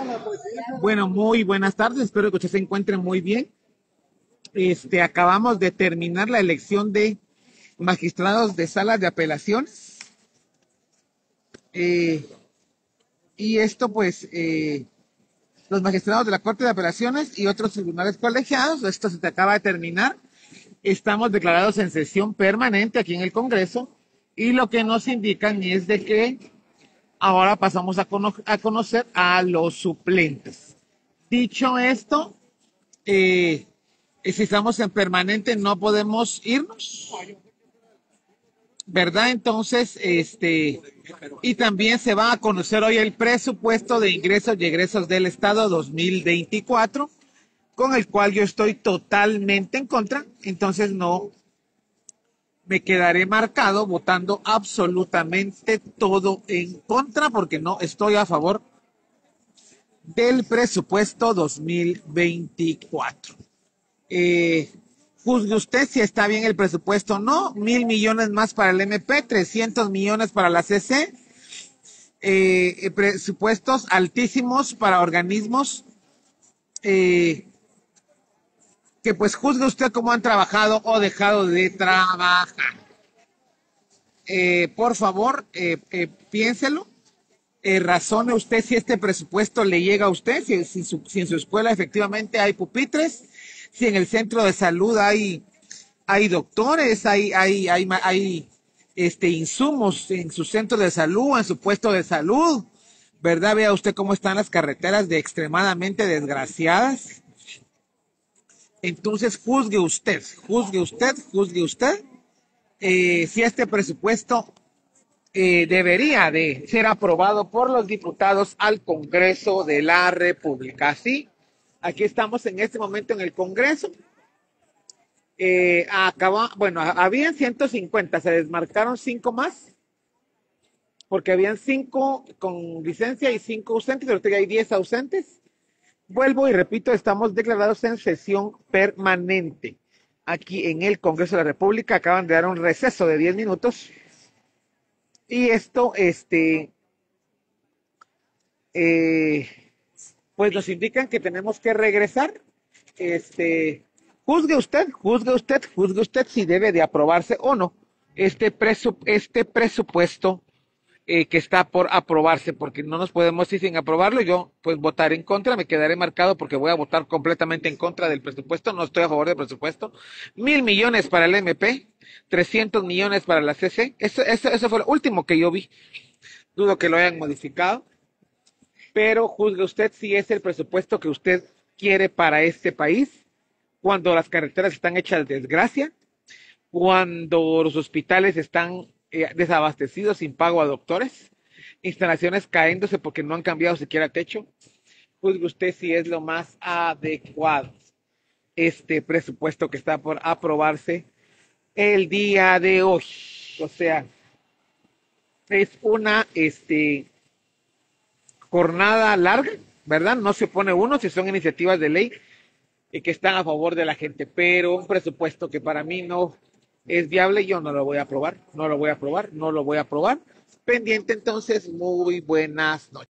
Bueno, muy buenas tardes. Espero que usted se encuentre muy bien. Acabamos de terminar la elección de magistrados de salas de apelaciones. Y esto, pues, los magistrados de la Corte de Apelaciones y otros tribunales colegiados, esto se te acaba de terminar. Estamos declarados en sesión permanente aquí en el Congreso y lo que nos indican es de que ahora pasamos a conocer a los suplentes. Dicho esto, si estamos en permanente no podemos irnos, ¿verdad? Entonces, y también se va a conocer hoy el presupuesto de ingresos y egresos del Estado 2024, con el cual yo estoy totalmente en contra, entonces no me quedaré marcado votando absolutamente todo en contra, porque no estoy a favor del presupuesto 2024. Juzgue usted si está bien el presupuesto o no. 1,000 millones más para el MP, 300 millones para la CC, presupuestos altísimos para organismos que pues juzgue usted cómo han trabajado o dejado de trabajar. Por favor, piénselo. Razone usted si este presupuesto le llega a usted, si en su escuela efectivamente hay pupitres, si en el centro de salud hay doctores, hay insumos en su centro de salud, en su puesto de salud, ¿verdad? Vea usted cómo están las carreteras de extremadamente desgraciadas. Entonces juzgue usted si este presupuesto debería de ser aprobado por los diputados al Congreso de la República. Sí, aquí estamos en este momento en el Congreso. Habían 150, se desmarcaron 5 más, porque habían 5 con licencia y 5 ausentes, ahorita ya hay 10 ausentes. Vuelvo y repito, estamos declarados en sesión permanente aquí en el Congreso de la República. Acaban de dar un receso de 10 minutos. Y esto, pues nos indican que tenemos que regresar. Juzgue usted si debe de aprobarse o no este presupuesto que está por aprobarse, porque no nos podemos ir sin aprobarlo. Yo pues votaré en contra, me quedaré marcado porque voy a votar completamente en contra del presupuesto, no estoy a favor del presupuesto. 1,000 millones para el MP, 300 millones para la CC, eso fue lo último que yo vi, dudo que lo hayan modificado, pero juzgue usted si es el presupuesto que usted quiere para este país, cuando las carreteras están hechas de desgracia, cuando los hospitales están desabastecidos sin pago a doctores, instalaciones caéndose porque no han cambiado siquiera techo. Juzgue usted si es lo más adecuado este presupuesto que está por aprobarse el día de hoy. O sea, es una jornada larga, ¿verdad? No se opone uno si son iniciativas de ley que están a favor de la gente, pero un presupuesto que para mí no es viable, yo no lo voy a aprobar. Pendiente entonces, muy buenas noches.